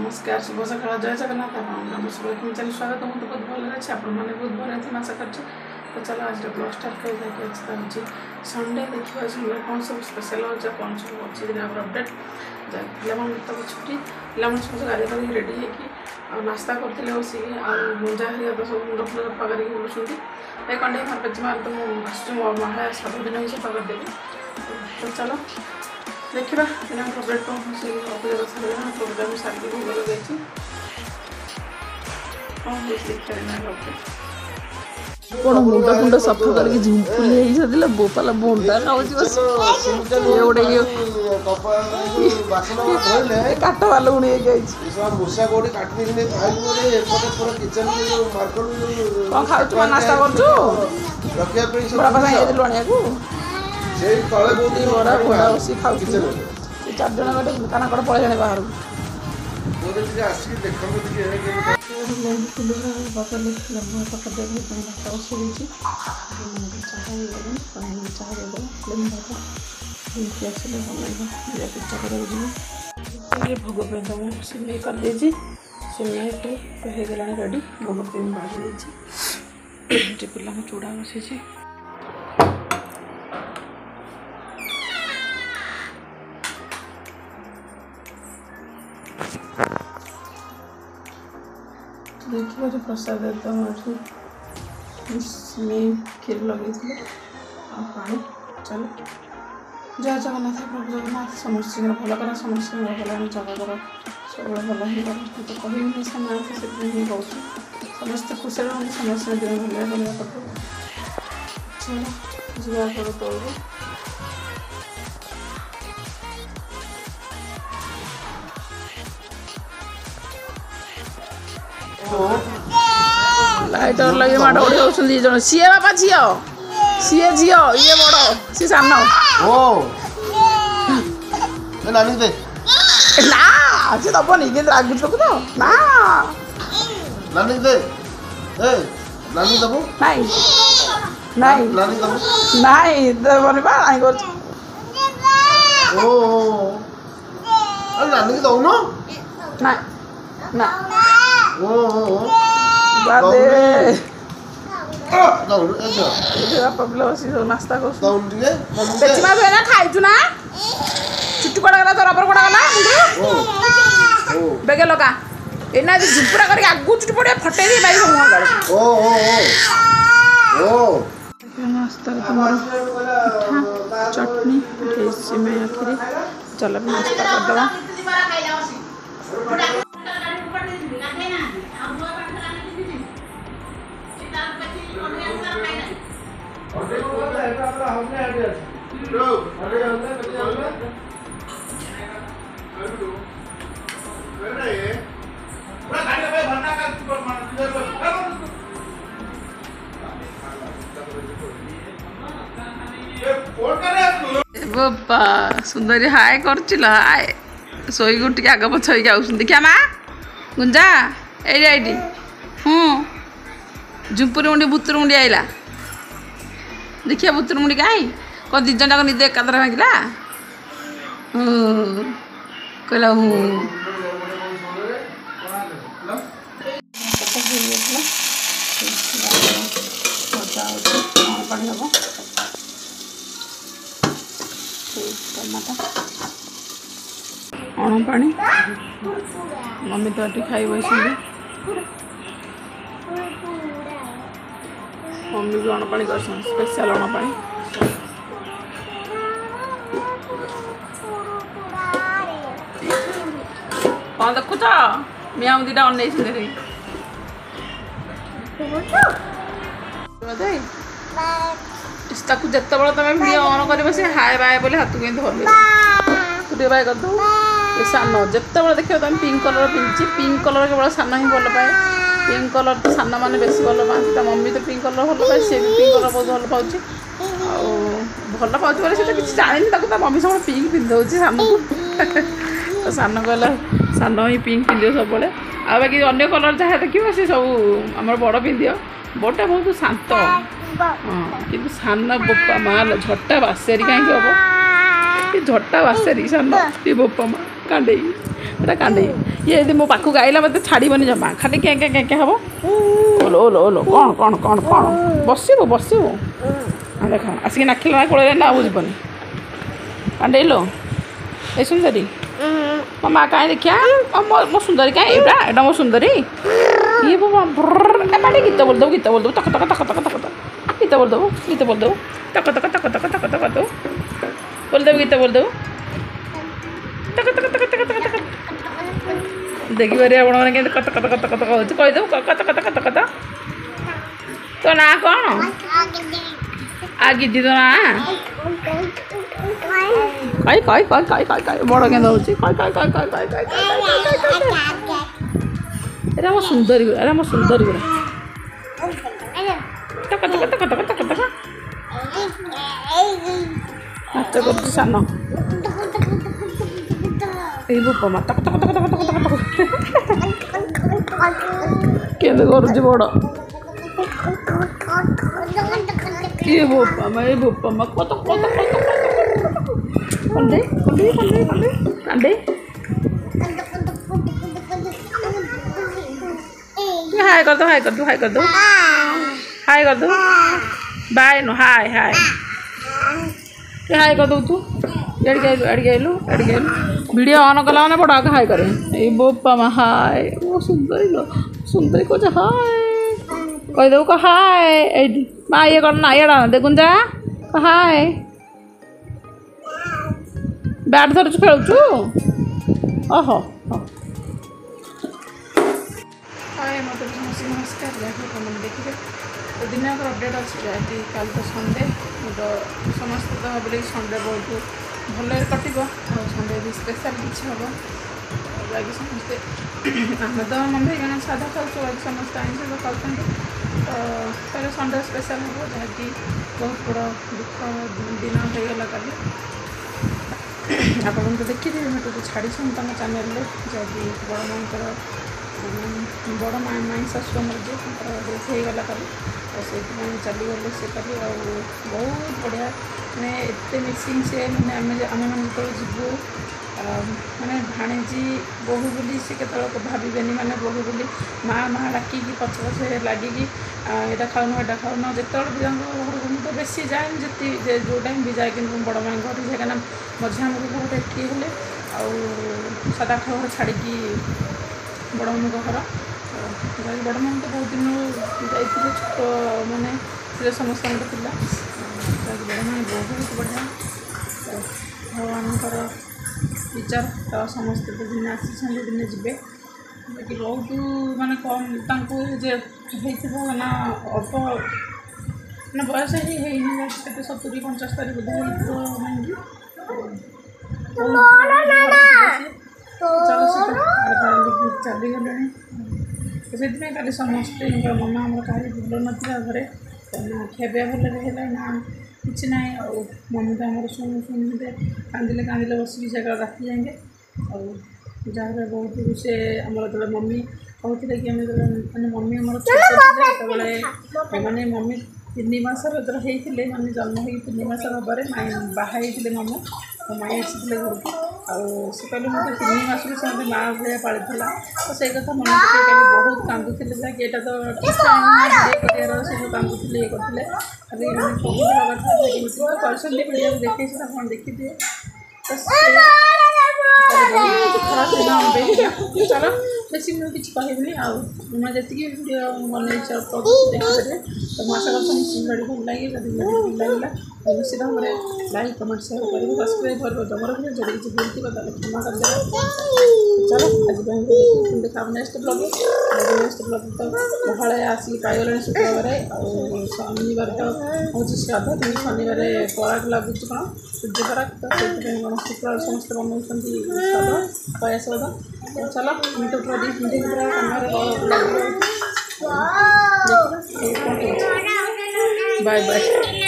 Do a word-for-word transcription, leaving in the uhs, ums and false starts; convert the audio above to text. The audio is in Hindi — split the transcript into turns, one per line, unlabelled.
नमस्कार शुभ सकाल जय जगन्नाथ आपको चैनल स्वागत मुझे बहुत भल अच्छे आप बहुत भल आशा कर तो चलो आज ब्लॉग स्टार्ट कर संडे देखिए संडे कौन सब स्पेशल हो कौन सब अच्छी दिन अपडेट पे तक छुट्टी पे सब गाड़ी कर रेडी है नास्ता करते बसिक मुंजा हरिया तो सब मुंड फुल सफा कर बुलूँ कंडे मार पेच मार तो मुझे माँ सात दिन ही सफा करदेवी तो चलो देखा दिन अपडेट कौन अपेक्षा प्रोग्राम सारी भोग लगे कौन देखा कौन मुंड फुंड सफा करके झुंपुरी हो बोपाला बोंडा खाऊे काट वाल उड़ी कौन खाऊ नास्ता कर बड़ा बड़ा बस खाऊ चार जन गोटे काना कड़ पड़े जाने बाहर भोग पे सिमई कर दे सिमई होगा रेडी भोग पे बाजी दे पिला चूड़ा बसी देखिए जो प्रसाद एकदम क्षीर लगे पानी चलो जय जगन्नाथ प्रभु जगन्नाथ समस्त भल कर समस्त भल जगह सब भल ही तो कहीं समय से कहूँ समस्त खुश रही समस्त दिन भले भले कर चलो जा कर तौर लाइटर लगे माड़ उड़ी होती जन सी बापा झी सी झी ये बड़ सी सान ना सी दबनी कि रागुच लोक तो ना नानी दे ए नानी दबो नहीं नहीं नानी दबो नहीं दबनी बा आई कर ओ अरे नानी दो न ना ना ओ ओ बादे दाउन एजा एजा पबलो सी नास्ता को दाउन दिए बेचमा बेना खाइछु ना चुट्टू कोडा गला तोरा पर कोडा गला ओ ओ बेगे लगा एना जे झुपुरा करके आगु चुट्टू पड़े फटे दी बाई मुंह गाड़ी ओ ओ ओ नास्ता तुम्हारा पिठा चटनी पिठे सिमई आखिरी चलो नास्ता कर दवा बापा सुंदरी हाय कर हाय सोई गुट के आग पछ होइक आउस देखिया माँ गुंजा एडी हूँ झुंपुरी मुंडी भुतुर मुंडी आइला देखिए भुतुर मुंडी कहीं कौन दी जन निद एकादर भांगला कहला हूँ पानी हम टमाटा अण पानी मम्मी तो ये खाई बस मम्मी भी अण पानी कर स्पेशल अण पानी कौन देखुच मियाँ दीटा अन ताकू जिते बड़े तुम भिडियो अन कर सी हाय बाय बोले हाथ कहीं धर तू बाय कर दे सान जिते बड़े देखिए तुम पिंक कलर पिंधि पिंक कलर केवल सान ही भल पाए पिंक कलर तो सान मैंने बेस भल पाती ता मम्मी तो पिंक कलर भल पाए सी भी पिंक कलर बहुत भल पाँच भल पाँच बोले तो किसी जानी मम्मी सब पिंक पिंधे सान को तो सान कहला सान ही पिंक पिंध सब आ बाकी अन्य कलर जहाँ देखिए सी सब आम बड़ पिंध बड़ा बहुत शांत हाँ कि सान बोपा माल झटा बासेरी कहीं हम झटा बासेरी सान बोपा माँ कांडे ଏଇଟା କାଣ୍ଡେଇ ଇଏ ଯଦି ମୋ ପାଖକୁ ଆଇଲା ମୋତେ ଛାଡ଼ିବନି ଜମା ଖାଲି କେଁ କେଁ କେଁ କେଁ ହେବ ଓଲୋ ଓଲୋ ଓଲୋ କ'ଣ କ'ଣ କ'ଣ କ'ଣ ବସିବୁ ବସିବୁ ଦେଖ ଆସିକି ନାଖିଲା ନା କୋଳରେ ନା ଆଉ ଯିବନି କାଣ୍ଡେଇଲୋ ଏ ସୁନ୍ଦରୀ ମୋ ମା କାହିଁ ଦେଖିଆ ମୋ ସୁନ୍ଦରୀ କାହିଁ ଏଇଟା ଏଇଟା ମୋ ସୁନ୍ଦରୀ ଇଏ ବାଟେ ଗୀତ ବୋଲିଦେବୁ ଗୀତ ବୋଲିଦେବୁ ତକ ତକ ତକ ତକ ତକ ଗୀତ ବୋଲିଦେବୁ ଗୀତ ବୋଲିଦେବୁ ତକ ତକ ତକ ତକ ତକ ତକ ଦେବୁ ବୋଲିଦେବୁ ଗୀତ ବୋଲିଦେବୁ ତକ ତକ ତକ ତକ ତକ ତକ ଦେଖିପାରି ଆପଣମାନେ କେମିତି କତ କତ କତ କତ ହେଉଛି କହିଦେବୁ କତ କତ କତ କତ ତୋ ନାଁ କ'ଣ ଆ ଗିଦି ତୋ ନାଁ କଇ କଇ କଇ କଇ କଇ କଇ ବଡ଼ କେନ୍ଦ ହେଉଛି କଇ କଇ କଇ କଇ କଇ କଇ ଏଇଟା ମୋ ସୁନ୍ଦରୀ ଗୁଡ଼ା ଏଇଟା ମୋ ସୁନ୍ଦରୀ ଗୁଡ଼ା ତକ ତକ ତକ ତକ ତକ ତକ ନାଚ କରୁଛି ସାନ ଏଇ ବୋପମା ତକ ତକ ତକ ତକ ତକ ତକ ତକ କେମିତି କରୁଛି ବଡ଼ ଇଏ ବୋପମା ଏଇ ବୋପମା କତ କତ କତ କଣ୍ଡେ କଣ୍ଡେ କଣ୍ଡେ କଣ୍ଡେ କାଣ୍ଡେ हाय कर दो हाय कर दो हाय कर दो हाय कर दो बाय नो हाय हाय हाय कर दो तू एड़ गए एड़ गए एड़ गए वीडियो ऑन कला मैंने बड़ा हाय करे ए बोपा मा हाय वो सुंदरी लो सुंदरी को जो हाय कह दो को हाय ए मा ये करना ये डाल देखुन जा हाय बैट धर खेलुचु ओहो हाय मत नमस्कार मैंने देखिए तो दिन अपडेट अच्छी जहाँकि कल तो संडे तो समस्त तो भाविले संडे बहुत भल कटो संडे भी स्पेशल किसी हम बाकी समस्ते आम तो मम्मी क्या साधा खाऊ बाकी समस्त आइंस तो खाते तो संडे स्पेशल हम जहाँकि बहुत बड़ा दुख दिन होगा कल आप देखिए मैं तो छाड़ी चैनल जहाँकि बड़ मांकर बड़ माँ माई शाशु आमर जो डेथ हो गला कल तो से चलीगले से कल बहुत बढ़िया मैंने एत मिसिंग से मैंने आम आम मैंने जो जीवु मैंने भाणीजी बहु बोली से केत भावे मैंने बहु बोली माँ माँ डाकी पछ पछे लगे यहाँ खाऊन यहाँ खाऊन जिते भी घर को तो बेसी जाए जी जो टाइम भी जाए कि बड़ माँ घर जाए क्या मझे आम घर एटी हेले सादा खाऊ छाड़ी बड़ माँ घर बड़ माँ तो बहुत दिन जाइए छोट मैंने समस्त बड़ माँ बहुत बढ़िया भगवान विचार तो समस्त तो दिन आसी दिन जी कि बहुत माने कम ना अल्प ना बयस ही सतुरी पंचस्तरी बोधे चलीगले से कल समस्ते मना आम कहीं भूल ना घरे खेबे भल ना कि ना मम्मी तो आम शुणु शुणुते कांदिले कांदिले बसिक से राति जाएंगे और जहाँ बहुत से आम जो मम्मी कहते कि मैंने मम्मी आम मैंने मम्मी तीन मसर जो होते मैंने जन्म हो तीन मस हबारे माई बाहर मम्मी माई आसी घर को से कहले मतलब तीन मस से मत माँ भाया पाली तो से कथा मन पकड़ बहुत कांदुले कि यहाँ तो कर कांदुले ये करते खाली मैंने कहते वीडियो देखे कौन देखिए तो चलो बेसी मुझे किसी कहबी मैं जी वीडियो बनई देखिए तो मैं आशा करता भिडियो भल लगे जब भिडियो भल लगे निश्चित भाव में लाइक कमेंट शेयर कर सब्सक्राइब कर जमर भिडियो जब किसी भूल थी क्षमा कर चलो आज देखा नेक्स्ट ब्लॉग नेक्स्ट ब्लॉग तो भाड़े आसिक पाईगले शुक्रवार शनिवार तो हूँ श्राद्ध कि शनिवार पराग लगुच कौन सूर्य पराग तो से शुक्रवार समस्त बनाऊँ श्राद्ध पाया श्राद्ध चलो मैं तो पूरा हिंदी पूरा बाय बाय।